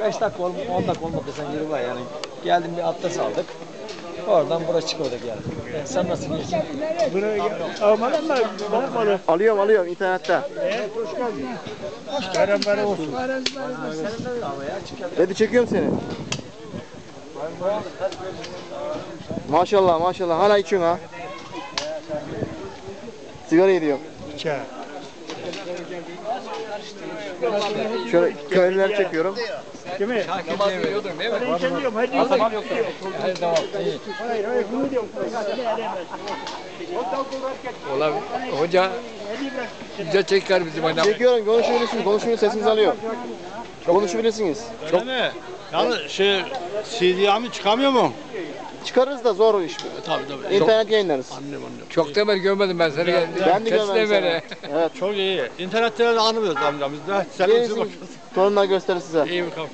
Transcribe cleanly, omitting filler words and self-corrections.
5 dakika 10 dakika olmadı sen yürü var yani. Geldim bir abdest aldık. Oradan buraya çıkıyorduk yani. Sen nasıl gidiyorsun? Buraya almadın mı? Bakmadı. Alıyorum internette. Hoş geldin. Beraber olsun. Dedi çekiyorum seni. Maşallah maşallah hala içiyorsun ha. Sigara gidiyorum. İçer. Şöyle köylüleri çekiyorum. Değil mi? Namaz yiyordun değil mi? Ben içemiyorum. Hadi Ha, tamam yok. Hayır tamam iyi. Hayır hayır bunu diyorum. Ulan hoca bize çeker bizim adam. Çekiyorum konuşabilirsiniz. Konuşmayın sesinizi alıyor. Konuşabilirsiniz. Öyle mi? Yani CD'mi çıkamıyor mu? Çıkarırız da zor iş. Tabii. İnternet yayınlarız. Annem. Çok da beri görmedim ben seni. Ben de görmedim seni. beri. Evet. Çok iyi. İnternette de anlıyoruz amcamız da. Sen Gelin torunlar gösterir size. İyi mi